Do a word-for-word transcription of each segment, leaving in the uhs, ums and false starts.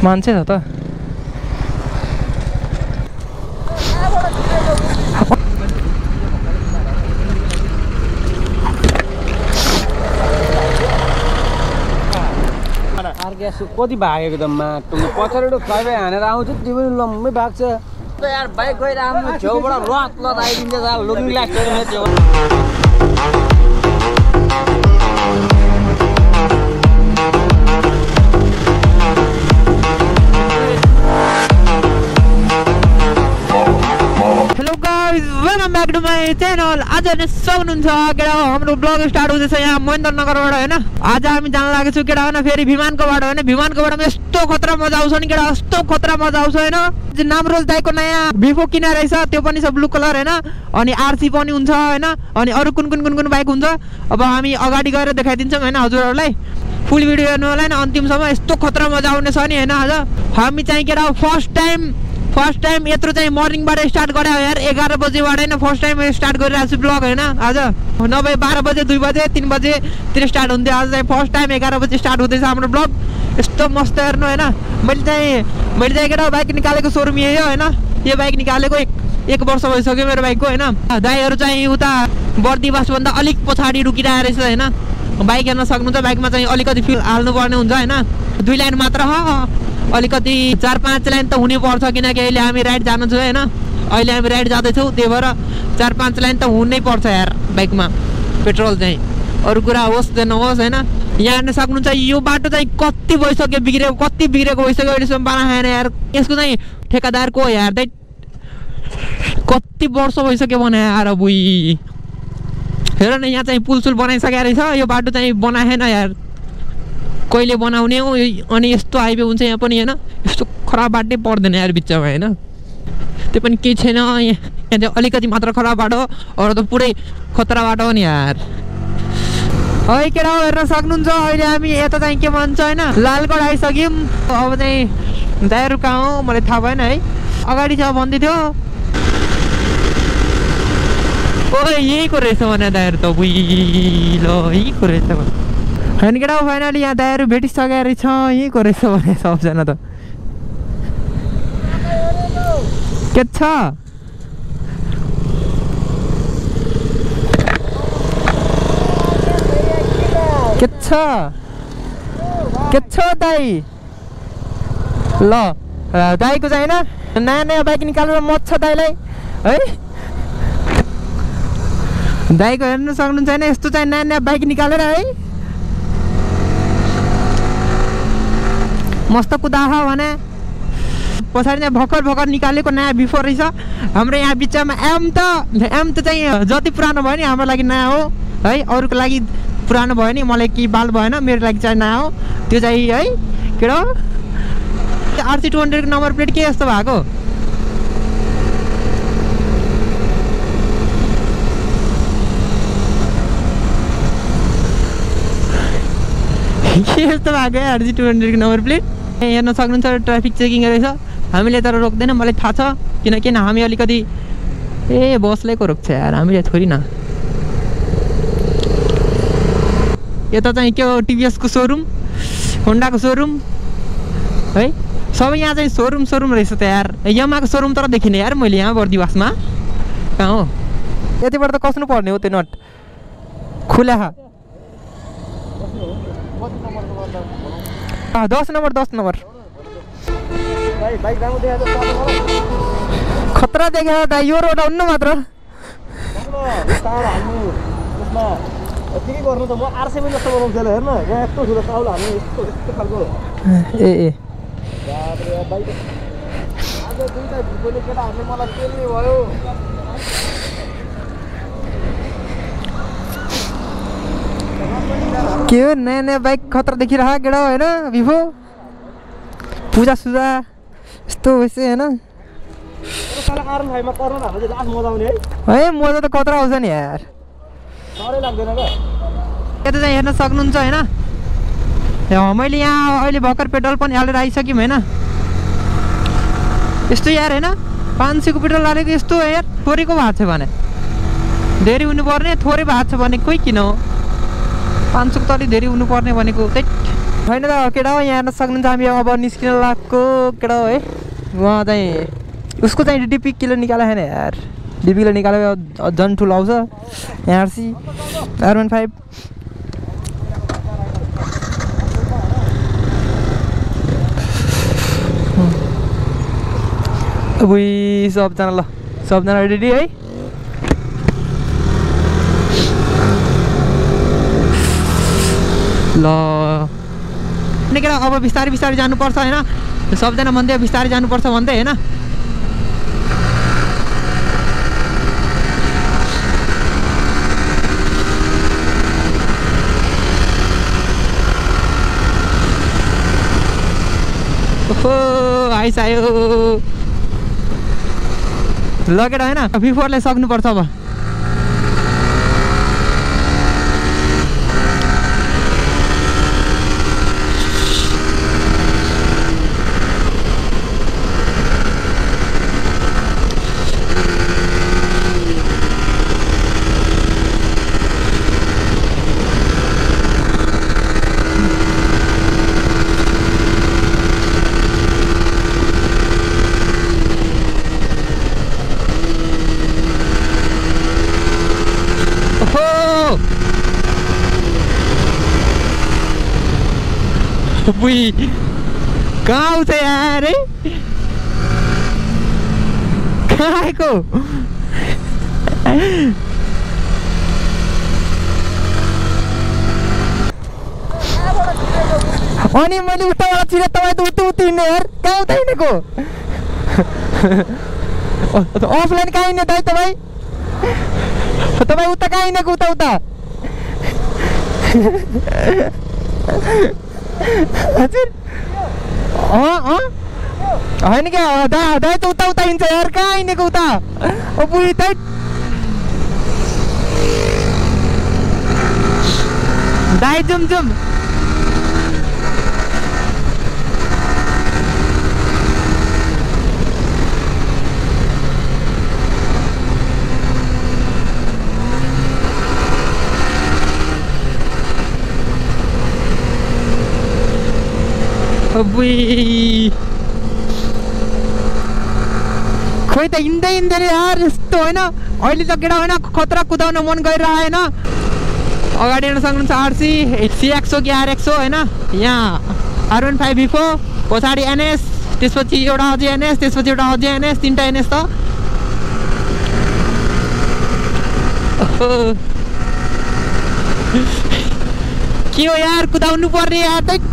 मान्छे छ त कति भागेको त माटो पछाडि फ्लाइवे हानेर आउँछ त्यो पनि लम्बै भाग्छ यार बाइक गइरहनु छेउबाट लत लत आइदिन्छ त लुकिङ लाग्छ welcome back to my channel. आज हेर्न सक्नुहुन्छ केटा हाम्रो ब्लग स्टार्ट हुँदैछ यहाँ महेन्द्रनगरबाट होइन। आज हामी जान लागेको छु केटा होइन फेरि विमानको बाटो होइन। विमानको बाटोमा यस्तो खतरा मजा आउँछ नि केटा, यस्तो खतरा मजा आउँछ होइन। नामरोज दाइको नयाँ भिभो किनेर रहेछ, त्यो पनि छ ब्लू कलर होइन। अनि आरसी पनि हुन्छ होइन। अनि अरू कुन कुन कुन कुन बाइक हुन्छ अब हामी अगाडि गएर देखाइदिन्छौँ होइन हजुरहरूलाई। फुल भिडियो हेर्नु होला होइन अन्तिमसम्म, यस्तो खतरा मजा आउने छ नि होइन। आज हामी चाहिँ केटा फर्स्ट टाइम फर्स्ट टाइम यत्रो चाहिँ मर्निङबाट स्टार्ट गरे यार, एघार बजेबाट होइन फर्स्ट टाइम स्टार्ट गरिरहेको छु ब्लग होइन। आज नभए बाह्र बजे दुई बजे तिन बजेतिर स्टार्ट हुन्थ्यो, आज चाहिँ फर्स्ट टाइम एघार बजे स्टार्ट हुँदैछ हाम्रो ब्लग। यस्तो मस्त हेर्नु होइन। मैले चाहिँ मैले चाहिँ केटा बाइक निकालेको सोरुम यही हो होइन। यो बाइक निकालेको एक एक वर्ष भइसक्यो मेरो बाइकको होइन। दाइहरू चाहिँ उता बर्दिवासभन्दा अलिक पछाडि रुकिरहेको रहेछ होइन। बाइक हेर्न सक्नुहुन्छ, बाइकमा चाहिँ अलिकति फ्युल हाल्नुपर्ने हुन्छ होइन। दुई लाइन मात्र हो, अलिकति चार पाँच लाइन त हुनै पर्छ किनकि अहिले हामी राइड जानु छु होइन। अहिले हामी राइड जाँदैछौँ त्यही भएर चार पाँच लाइन त हुनै पर्छ यार बाइकमा पेट्रोल चाहिँ। अरू कुरा होस् या नहोस् होइन। यहाँ हेर्न सक्नुहुन्छ यो बाटो चाहिँ कति भइसक्यो बिग्रेको, कति बिग्रेको भइसक्यो अहिलेसम्म बनाएन यार। यसको चाहिँ ठेकादारको यार चाहिँ कति वर्ष भइसक्यो बनाएर बुई। हेर न यहाँ चाहिँ पुलसुल बनाइसकेको रहेछ, यो बाटो चाहिँ बनाएन यार। कहिले बनाउने हो अनि यस्तो हाइवे हुन्छ यहाँ पनि होइन। यस्तो खराब बाटै पर्दैन यार बिचमा होइन। त्यो पनि केही छैन, यहाँ यहाँ चाहिँ अलिकति मात्र खराब बाटो, अरू त पुरै खतरा बाटो हो नि यार। है केटा हेर्न सक्नुहुन्छ अहिले हामी यता चाहिँ के भन्छ होइन लालगढ आइसक्यौँ। अब चाहिँ दाइहरू कहाँ हो मलाई थाहा भएन है, अगाडि छ भन्दै थियो। ओ यहीँको रहेछ भने दाइहरू त बुइ ल यहीँको रहेछ होइन केटा। फाइनली यहाँ दाइहरू भेटिसकेको रहेछ, यहीँको रहेछ भने सबजना त के छ के छ के छ दाइ। ल दाइको चाहिँ होइन नयाँ नयाँ बाइक निकालेर मत छ दाइलाई है। दाइको हेर्नु सक्नुहुन्छ होइन यस्तो चाहिँ नयाँ नयाँ बाइक निकालेर है मस्त कुदा भने। पछाडि चाहिँ भर्खर भर्खर निकालेको नयाँ बिफो रहेछ हाम्रो यहाँ बिचमा। एम त एम त चाहिँ जति पुरानो भयो नि हाम्रो लागि नयाँ हो है, अरूको लागि पुरानो भयो नि, मलाई केही बाल भएन, मेरो लागि चाहिँ नयाँ हो त्यो चाहिँ है केटा। आरसी टू हन्ड्रेडको नम्बर प्लेट के यस्तो भएको के यस्तो भएको है आरसी टू हन्ड्रेडको नम्बर प्लेट। हेर्न सक्नुहुन्छ ट्राफिक चेकिङ रहेछ, हामीले तर रोक्दैन मलाई थाहा छ किनकि हामी अलिकति ए बसलेको रोक्छ यार, हामीले थोरै न। यता चाहिँ के हो टिभिएसको सोरुम, होन्डाको सोरुम है, सबै यहाँ चाहिँ सोरुम सोरुम रहेछ त यार। यमाको सोरुम तर देखिने यार मैले यहाँ बर्दिवासमा कहाँ हो। यतिबाट त कस्नु पर्ने हो त्यो नट खुला दस नम्बर दस नम्बर खतरा देखेर दाइ यो रोड आउनु मात्र। ए ए के हो नयाँ नयाँ बाइक खतरा देखिरह केटा होइन भिभो पूजा सुजा यस्तो भएछ होइन। है मजा त खतरा आउँछ नि यार, यता चाहिँ हेर्न सक्नुहुन्छ होइन। मैले यहाँ अहिले भर्खर पेट्रोल पनि हालेर आइसक्यौँ होइन। यस्तो यार होइन पाँच सयको पेट्रोल हालेको यस्तो यार थोरैको भएको छ भने धेरै हुनुपर्ने, थोरै भएको छ भने कोही किन हो। पाँच सौको त अलिक धेरै हुनुपर्ने भनेको त्यही होइन त केटा हो यहाँ हेर्न सक्नुहुन्छ हामी अब निस्किन लागेको केटा हो है उहाँ चाहिँ उसको चाहिँ डिपी किलो निकाले छैन यार डिपी किलो निकालेको झन् ठुलो आउँछ एआरसी आर वान फाइभ उही सबजना ल सबजना रेडी है ल केटा अब बिस्तारै बिस्तारै जानुपर्छ होइन सबजना भन्दै बिस्तारै जानुपर्छ भन्दै होइन ओहो आइसायो लगेर होइन बिफोरलाई सक्नुपर्छ अब बुई कहाँ आउँछ यार है कहाँ आएको अनि मैले उताबाट छिरे तपाईँ त उता उता हिँड्ने यार कहाँ उता हिँडेको अफलाइन कहाँ हिँड्ने दाइ तपाईँ तपाईँ उता कहाँ हिँडेको उता उता हजुर अँ अँ होइन क्या दा दाइ त उता उता हिँड्छ यार कहाँ हिँडेको उता ओ बुढी दाइ दाइ जुम जुम अबुई खोइ त हिँड्दै हिँड्दैन यार यस्तो होइन अहिले त केटा होइन खतरा कुदाउन मन गरिरहेको होइन अगाडि हेर्न सक्नुहुन्छ आरसी सिएक्सो कि आरएक्सो होइन यहाँ आर वान फाइभ बिफो पछाडि एनएस त्यसपछि एउटा अझै एनएस त्यसपछि एउटा अझै एनएस तिनवटा एनएस त के हो यार कुदाउनु पर्ने यार त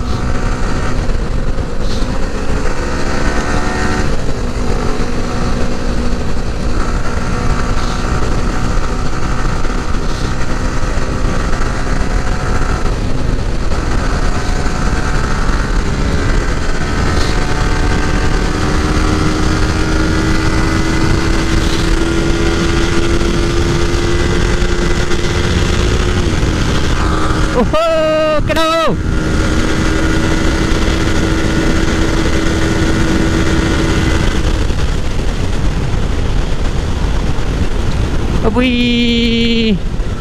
ओहो केटा हो अबुई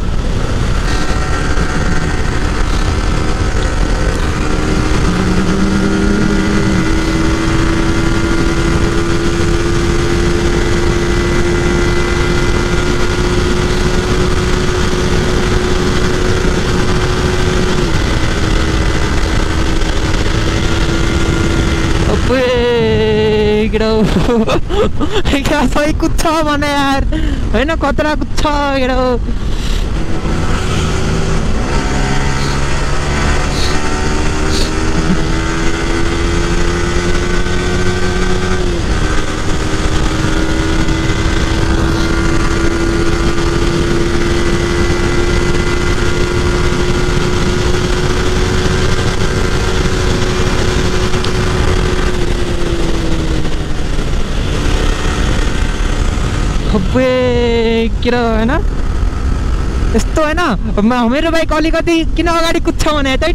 क्या सही कुछ भने यार होइन खतरा कुछ केटा हो खब्बे के होइन यस्तो होइन मेरो बाइक अलिकति किन अगाडि कुद्छ भने त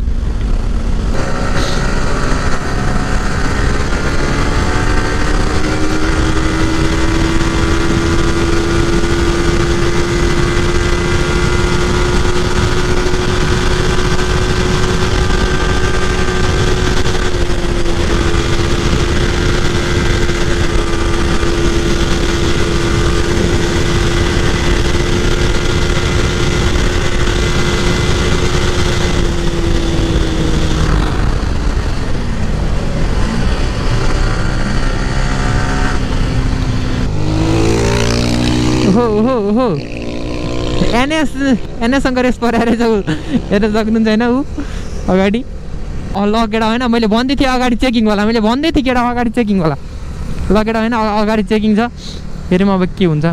ओहो ओहो एनएस एनएस शङ्कर यस परेर चाहिँ हेर्न सक्नुहुन्छ होइन ऊ अगाडि ल केटा होइन मैले भन्दै थिएँ अगाडि चेकिङ होला मैले भन्दै थिएँ केटा अगाडि चेकिङ होला ल केटा होइन अगाडि चेकिङ छ हेरौँ अब के हुन्छ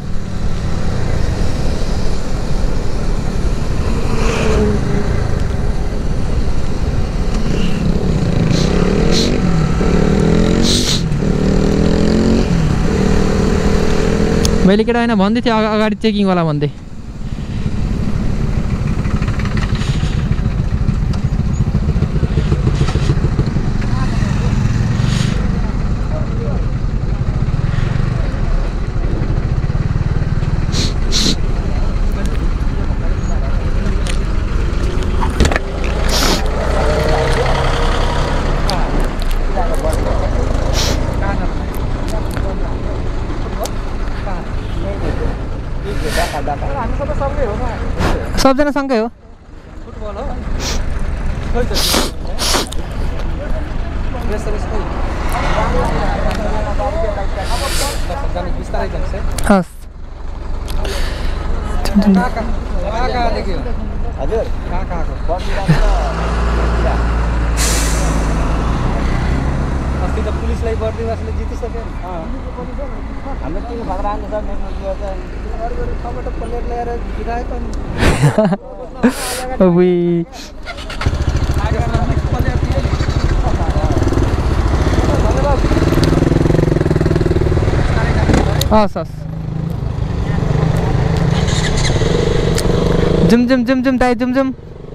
मैले केटा होइन भन्दै थिएँ अगाडि चेकिङ होला भन्दै सबजना सँगै हो फुटबल हो हस् हजुर अस्ति त पुलिसलाई बर्दिवासले जितिसक्यो हाम्रो तिन खतरा आएको छ टमाटर प्लेट ल्याएर गिराएको नि हस् हस् जुम जुम जुम जुम दाइ जुम जुम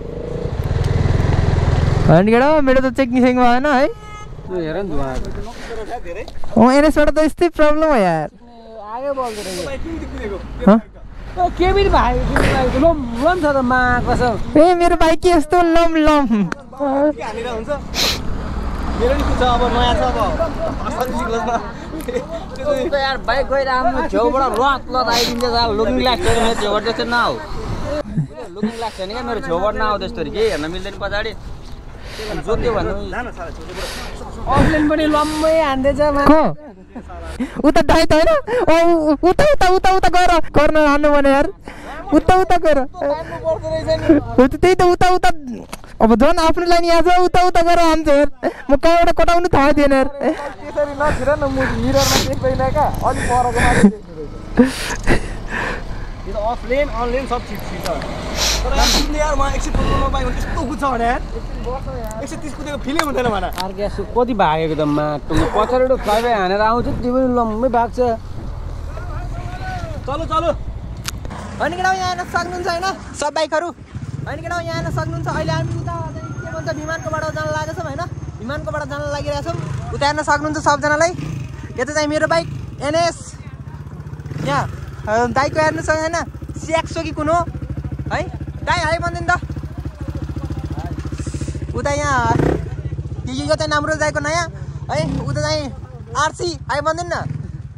होइन केटा मेरो त चेकिङ सेकिङ भएन है हेर नि धुवा अँ एनएसबाट त यस्तै प्रब्लम हो यार आगे बोल्दो रहेछ के पनि भाइ लम लम छ त मा कसम ए मेरो बाइक के यस्तो लम लम के हानेर हुन्छ मेरो नि कुछ अब नयाँ छ अब असली सिक्लसमा त्यो यार बाइक गएर आफ्नो छेउबाट लत लत आइदिन्छ साल लुकिङ ग्लास थियो मेरो छेउबाट जस्तो नआउ लुकिङ ग्लास छैन क्या मेरो छेउबाट नआउ त्यस्तोरी केही हेर्न मिल्दैन पछाडि जोत्यो भन्नु अफलाइन पनि लम्बै हान्दैछ को उता दाइ त होइन उता उता उता उता गएर गर्न हान्नु भने यार उता उता गएर त्यही त उता उता अब झन् आफ्नो लाइन यहाँ छ उता उता गएर हान्छ यार म कहाँबाट कटाउनु थाहा थिएन यार त्यसरी नछिर न म मिररमा देख्दैन क्या अलि परको माथि यो त अफलाइन अनलाइन सब चिज छ तर यार म एक सय पन्ध्र पाएँ भने त्यस्तो कुछ भने यार एक सय तीस कुदेको फिलै हुँदैन भने अर्को यसो कति भागेको त माटो पछाडि फ्लाइवे हानेर आउँछ त्यो पनि लम्बै भाग्छ चलो चलो होइन केटा यहाँ हेर्न सक्नुहुन्छ होइन सब बाइकहरू होइन केटा यहाँ हेर्न सक्नुहुन्छ अहिले हामी उता के भन्छ विमानकोबाट जान लागेको छौँ होइन विमानकोबाट जान लागिरहेको छौँ उता हेर्न सक्नुहुन्छ सबजनालाई यता चाहिँ मेरो बाइक एनएस यहाँ दाइको हेर्नुहोस् होइन स्याक्सो कि कुन हो है दाइ है भनिदिनु त उता यहाँ यो चाहिँ राम्रो दाइको नयाँ है उता चाहिँ आरसी है भनिदिनु न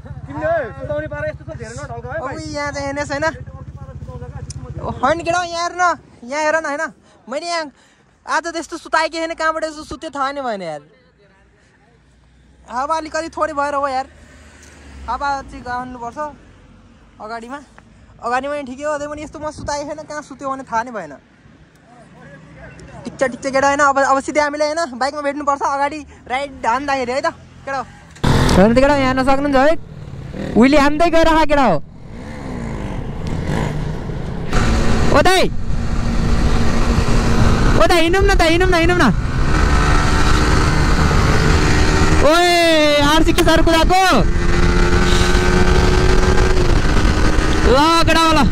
यहाँ चाहिँ एनएस होइन होइन केटा यहाँ हेर्न यहाँ हेर न होइन मैले यहाँ आज त यस्तो सुताएँ कि होइन कहाँबाट यस्तो सुत्यो थाहा नै भएन यार हावा अलिकति थोरै भएर हो यार हावा चाहिँ गाउनुपर्छ अगाडिमा अगाडिमा नि ठिकै हो त्यही पनि यस्तो म सुताएँ छैन कहाँ सुत्यो भने थाहा नै भएन ठिक छ ठिक छ केटा होइन अब अब सिधै हामीलाई होइन बाइकमा भेट्नुपर्छ अगाडि राइड हान्दाखेरि है त केटा हो होइन त केटा यहाँ हेर्न सक्नुहुन्छ है उहिले हान्दै गएर खा केटा हो ओ दाइ ओ दाइ हिँडौँ न त हिँडौँ न हिँडौँ न ओए आरसी के साह्रो कुदाएको ल केटा ल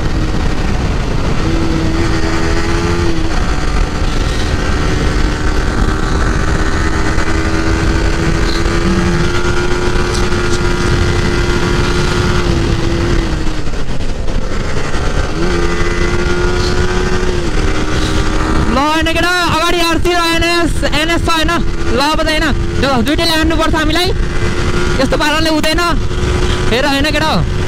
होइन केटा अगाडि आरसी र एनएस एनएस छ होइन ल अब त होइन दुइटैले हान्नुपर्छ हामीलाई यस्तो पाराले हुँदैन हेर होइन केटा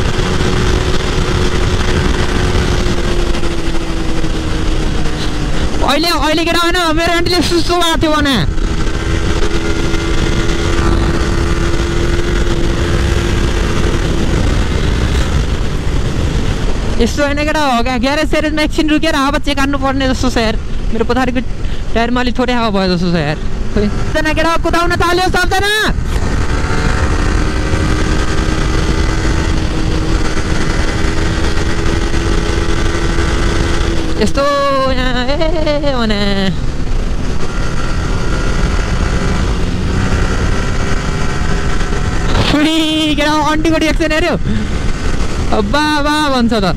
अहिले अहिले केटा होइन मेरो आन्टीले सुसु भएको थियो भने यस्तो होइन केटा हो क्या ग्यारेज सेरेजमा एकछिन रुकेर हावा चेक हान्नु पर्ने जस्तो छ यार मेरो पछाडिको टायरमा अलिक थोरै हावा भयो जस्तो छ यार सबजना केटा कुदाउन थाल्यो सबजना यस्तो ए भने फुडी केटा अन्टीको रिएक्सन हेऱ्यो बा बा भन्छ त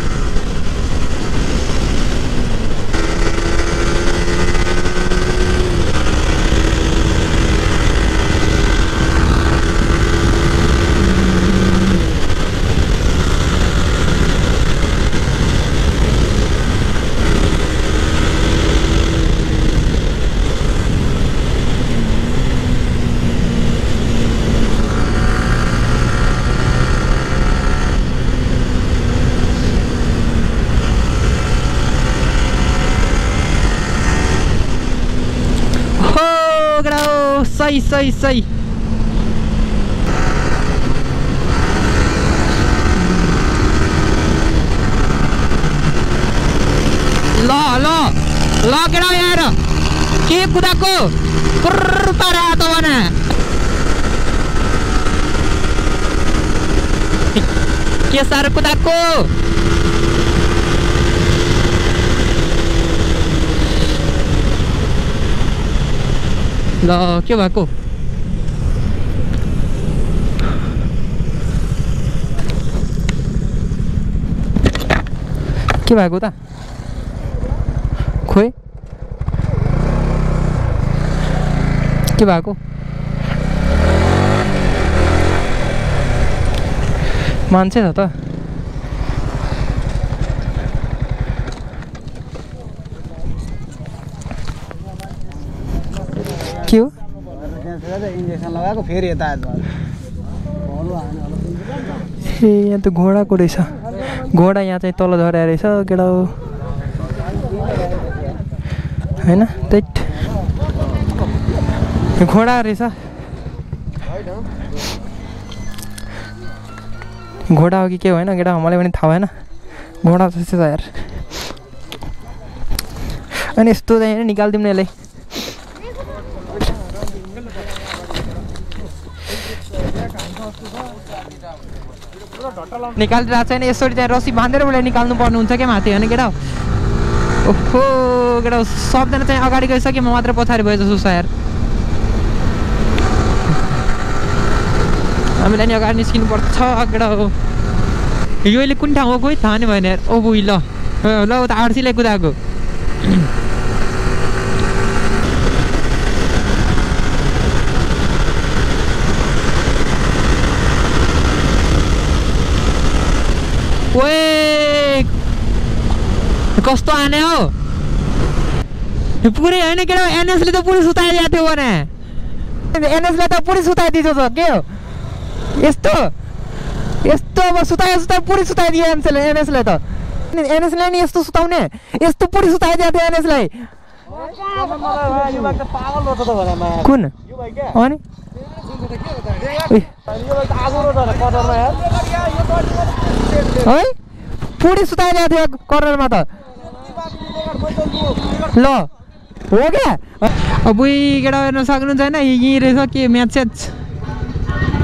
सही सही सही ल ल ल केटा यार के कुदाको पुर्र पारा त भने के साह्रो कुदाको ल के भएको के भएको त खोइ के भएको मान्छे छ त के हो इन्जेक्सन लगाएको फेरि यता ए यहाँ त घोडाको रहेछ घोडा यहाँ चाहिँ तल झरेर रहेछ केटा हो होइन त्यही घोडा रहेछ घोडा हो कि के होइन केटा मलाई पनि थाहा भएन घोडा जस्तो छ यार अनि यस्तो चाहिँ निकालिदिउँ न यसलाई निकालिरहेको छैन यसरी चाहिँ रस्सी बाँधेर उसलाई निकाल्नु पर्ने हुन्छ क्या माथि होइन केटा ओहो केटा सबजना चाहिँ अगाडि गइसक्यो म मात्र पछाडि भयो जस्तो छ यार हामीलाई नि अगाडि निस्किनु पर्छ केटा हो यो अहिले कुन ठाउँ हो कोही थाहा नै भएन यार ओ बुइ ल ल उता आरसीलाई कुदाएको ओए कस्तो आने हो पुरै होइन के एनएसले त पुरै सुताइदिएको थियो भने एनएसले त पुरै सुताइदिएको छ के हो यस्तो यस्तो अब सुतायो सुतायो पुरै सुताइदियो एनएसले एनएसले त एनएसले नि यस्तो सुताउने यस्तो पुरै सुताइदिएको थियो एनएसलाई कुन अनि है पुरै सुताइदिएको थियो कर्नरमा त ल हो क्या अब केटा हेर्न सक्नुहुन्छ होइन यहीँ रहेछ के म्याच स्याच